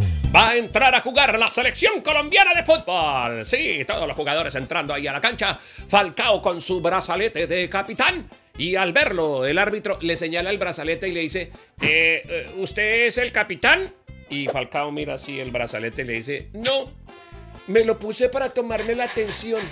Va a entrar a jugar la selección colombiana de fútbol. Sí, todos los jugadores entrando ahí a la cancha. Falcao con su brazalete de capitán. Y al verlo, el árbitro le señala el brazalete y le dice, ¿usted es el capitán? Y Falcao mira así el brazalete y le dice, no, me lo puse para tomarme la atención.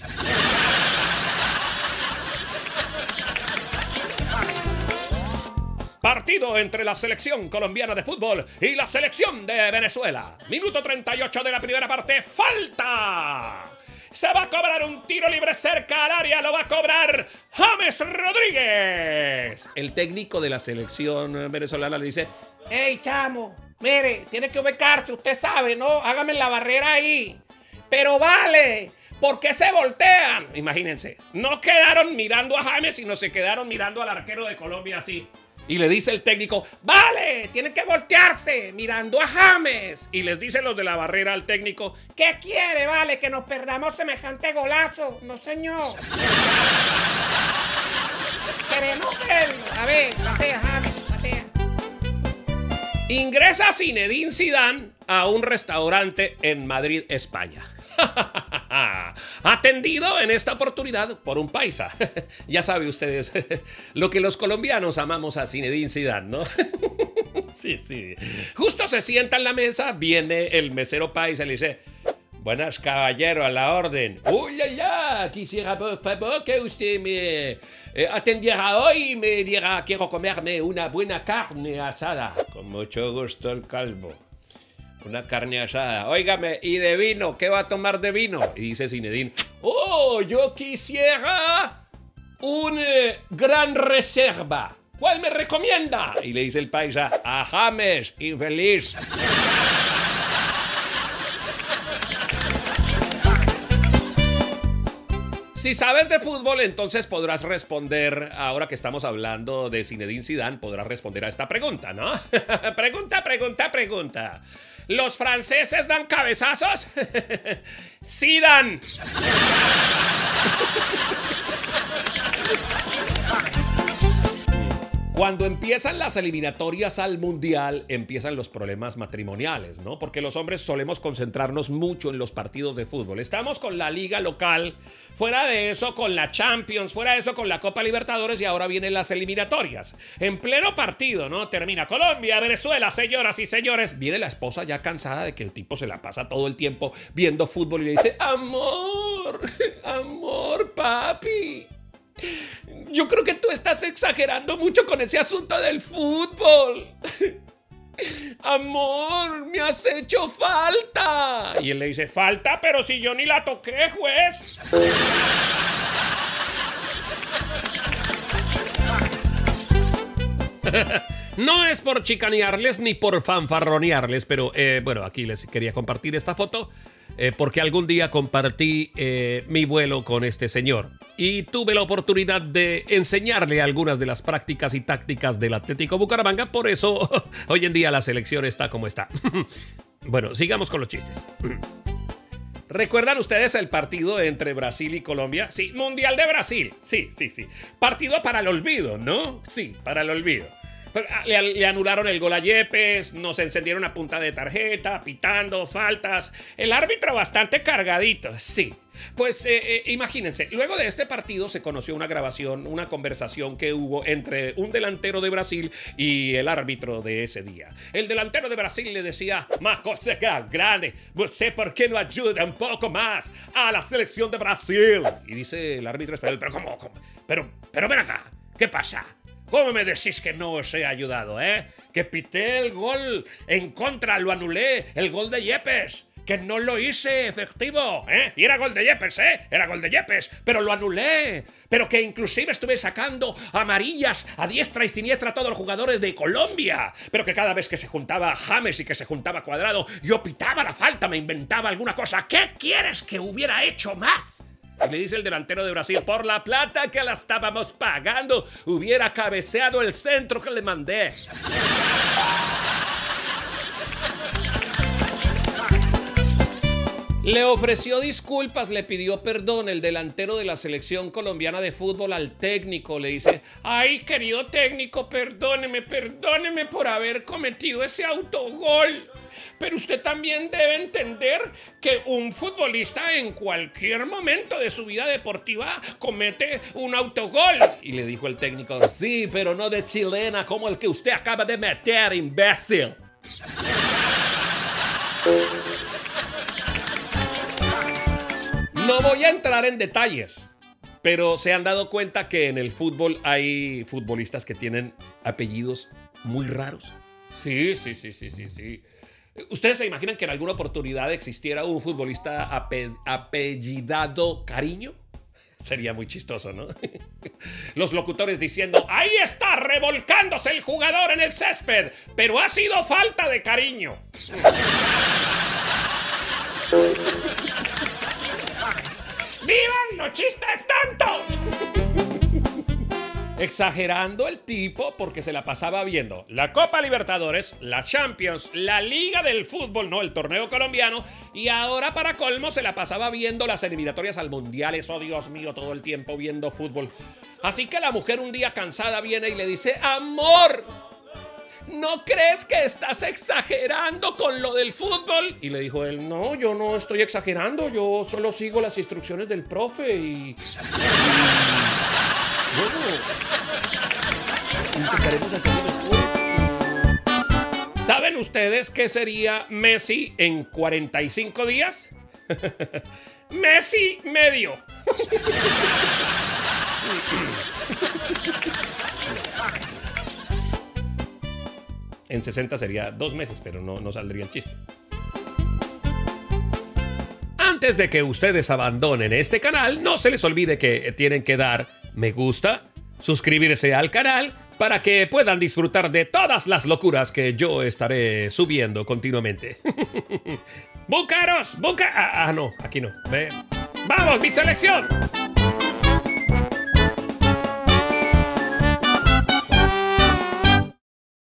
Partido entre la selección colombiana de fútbol y la selección de Venezuela. Minuto 38 de la primera parte. ¡Falta! Se va a cobrar un tiro libre cerca al área. Lo va a cobrar James Rodríguez. El técnico de la selección venezolana le dice, ¡Ey, chamo! Mire, tiene que ubicarse, usted sabe, ¿no? Hágame la barrera ahí. Pero vale, ¿por qué se voltean? Imagínense, no quedaron mirando a James, sino se quedaron mirando al arquero de Colombia así. Y le dice el técnico, vale, tienen que voltearse mirando a James. Y les dicen los de la barrera al técnico, ¿qué quiere, vale? Que nos perdamos semejante golazo. No, señor. Queremos verlo. A ver, patea, James, patea. Ingresa Zinedine Zidane a un restaurante en Madrid, España. Atendido en esta oportunidad por un paisa. Ya saben ustedes lo que los colombianos amamos a Zinedine Zidane, ¿no? Sí, sí. Justo se sienta en la mesa, viene el mesero paisa y le dice, buenas, caballero, a la orden. Uy, ya, quisiera por favor que usted me atendiera hoy y me diera, quiero comerme una buena carne asada. Con mucho gusto, el calvo. Una carne asada. Óigame, ¿y de vino? ¿Qué va a tomar de vino? Y dice Zinedine, oh, yo quisiera un gran reserva. ¿Cuál me recomienda? Y le dice el paisa, a James, infeliz. Si sabes de fútbol, entonces podrás responder, ahora que estamos hablando de Zinedine Zidane, podrás responder a esta pregunta, ¿no? Pregunta. ¿Los franceses dan cabezazos? Sí dan. Cuando empiezan las eliminatorias al Mundial, empiezan los problemas matrimoniales, ¿no? Porque los hombres solemos concentrarnos mucho en los partidos de fútbol. Estamos con la liga local, fuera de eso con la Champions, fuera de eso con la Copa Libertadores y ahora vienen las eliminatorias. En pleno partido, ¿no? Termina Colombia, Venezuela, señoras y señores. Viene la esposa ya cansada de que el tipo se la pasa todo el tiempo viendo fútbol y le dice, amor, amor, papi. Yo creo que tú estás exagerando mucho con ese asunto del fútbol. Amor, me has hecho falta. Y él le dice, falta, pero si yo ni la toqué, juez. No es por chicanearles ni por fanfarronearles, pero bueno, aquí les quería compartir esta foto porque algún día compartí mi vuelo con este señor y tuve la oportunidad de enseñarle algunas de las prácticas y tácticas del Atlético Bucaramanga, por eso hoy en día la selección está como está. Bueno, sigamos con los chistes. ¿Recuerdan ustedes el partido entre Brasil y Colombia? Sí, Mundial de Brasil. Sí. Partido para el olvido, ¿no? Sí, para el olvido. Le anularon el gol a Yepes, nos encendieron a punta de tarjeta, pitando, faltas. El árbitro bastante cargadito, sí. Pues imagínense, luego de este partido se conoció una grabación, una conversación que hubo entre un delantero de Brasil y el árbitro de ese día. El delantero de Brasil le decía, más cosa grande, ¿usted por qué no ayuda un poco más a la selección de Brasil? Y dice el árbitro español, pero ¿cómo? Pero ven acá, ¿qué pasa? ¿Cómo me decís que no os he ayudado, Que pité el gol en contra, lo anulé, el gol de Yepes. Que no lo hice efectivo, Y era gol de Yepes, Era gol de Yepes, pero lo anulé. Pero que inclusive estuve sacando amarillas a diestra y siniestra a todos los jugadores de Colombia. Pero que cada vez que se juntaba James y que se juntaba Cuadrado, yo pitaba la falta, me inventaba alguna cosa. ¿Qué quieres que hubiera hecho más? Y le dice el delantero de Brasil, por la plata que la estábamos pagando, hubiera cabeceado el centro que le mandé. Le ofreció disculpas, le pidió perdón el delantero de la selección colombiana de fútbol al técnico. Le dice, ay, querido técnico, perdóneme por haber cometido ese autogol. Pero usted también debe entender que un futbolista en cualquier momento de su vida deportiva comete un autogol. Y le dijo el técnico, sí, pero no de chilena como el que usted acaba de meter, imbécil. No voy a entrar en detalles, pero se han dado cuenta que en el fútbol hay futbolistas que tienen apellidos muy raros. Sí. ¿Ustedes se imaginan que en alguna oportunidad existiera un futbolista apellidado Cariño? Sería muy chistoso, ¿no? Los locutores diciendo, ahí está revolcándose el jugador en el césped, pero ha sido falta de cariño. ¡Vivan los chistes tontos! Exagerando el tipo porque se la pasaba viendo la Copa Libertadores, la Champions, la Liga del Fútbol, no el torneo colombiano, y ahora para colmo se la pasaba viendo las eliminatorias al Mundiales. Oh, Dios mío, todo el tiempo viendo fútbol. Así que la mujer un día cansada viene y le dice, amor, ¿no crees que estás exagerando con lo del fútbol? Y le dijo él, no, yo no estoy exagerando, yo solo sigo las instrucciones del profe y... Bueno, intentaremos hacerlo mejor. ¿Saben ustedes qué sería Messi en 45 días? Messi medio. En 60 sería 2 meses, pero no saldría el chiste. Antes de que ustedes abandonen este canal, no se les olvide que tienen que dar me gusta, suscribirse al canal para que puedan disfrutar de todas las locuras que yo estaré subiendo continuamente. ¡Búcaros! ¡Búcaros! No, aquí no. ¡Vamos, mi selección!